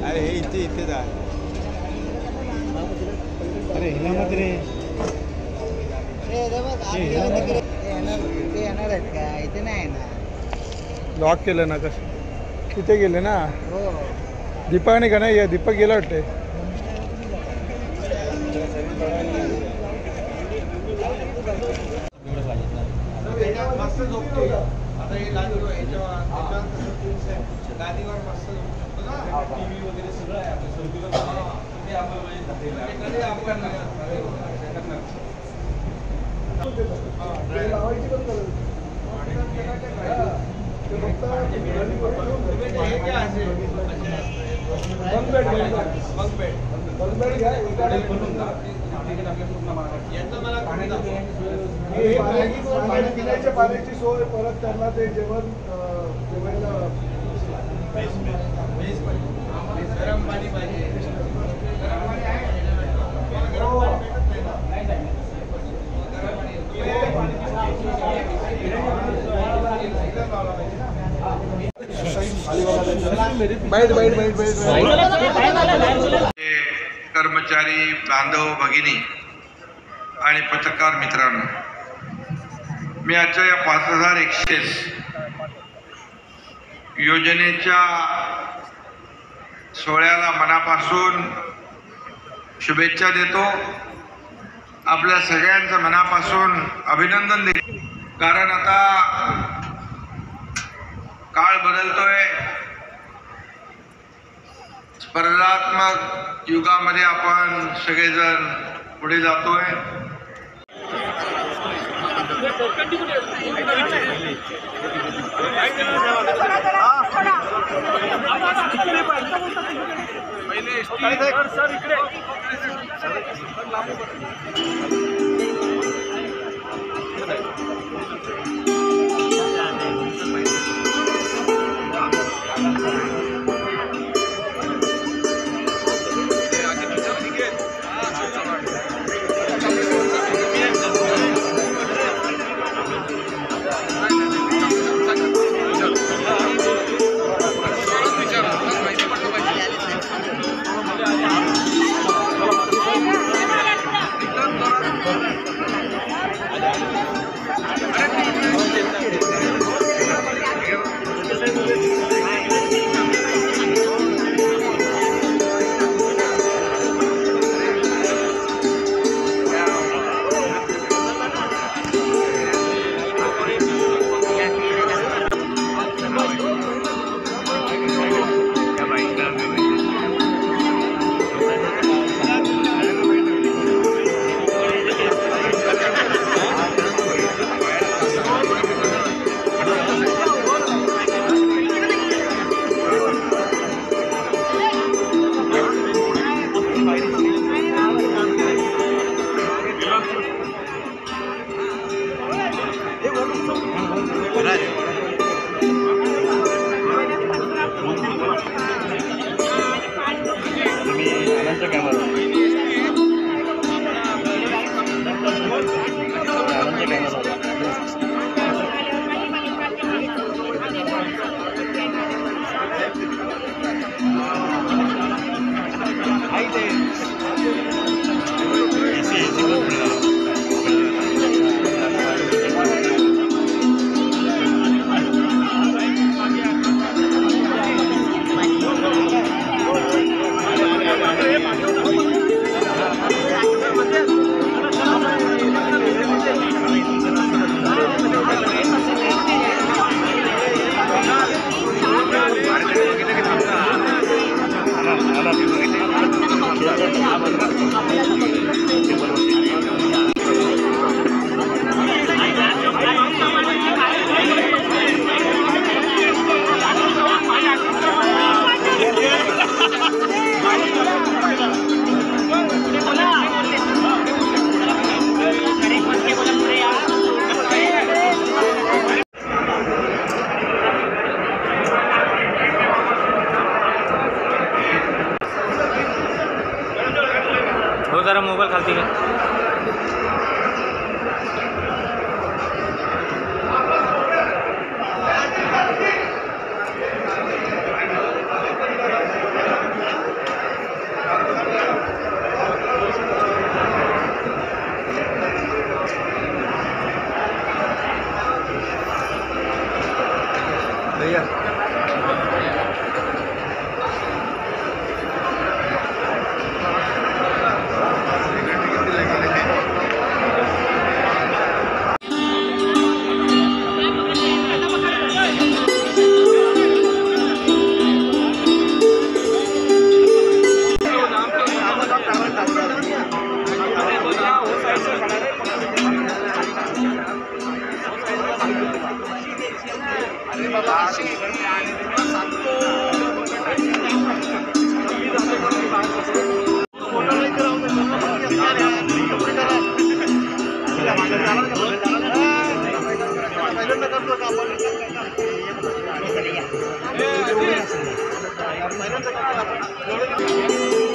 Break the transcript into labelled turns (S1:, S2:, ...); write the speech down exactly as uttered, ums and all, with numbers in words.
S1: अरे हे इथे इथेच आहे.
S2: अरे हिला मत रे
S3: येणार आहेत का? इथे नाही ना.
S2: लॉक केलं ना कसं तिथे गेले ना.
S3: हो
S2: दीपकने का नाही दीपक गेला वाटते.
S1: मस्त झोपतो आता हे गादीवर गादीवर मस्त झोपू शकतो ना. टीव्ही वगैरे सगळं आहे आपलं सर्क्युलर ते आपण
S2: पिण्याच्या पाण्याची सोय परत त्यांना ते जेवण जेवायला
S1: गरम पाणी पाहिजे. कर्मचारी बांधव भगिनी आणि पत्रकार मित्रांनो, मी आजच्या या पाच हजार एकशे योजनेच्या सोहळ्याला मनापासून शुभेच्छा देतो. आपल्या सगळ्यांचं मनापासून अभिनंदन देतो. कारण आता काळ बदलतोय. स्पर्धात्मक युगामध्ये आपण सगळेजण पुढे जातोय.
S4: हो जरा मोबाईल खालती घ्या.
S2: महिन्यांचं करतो आपण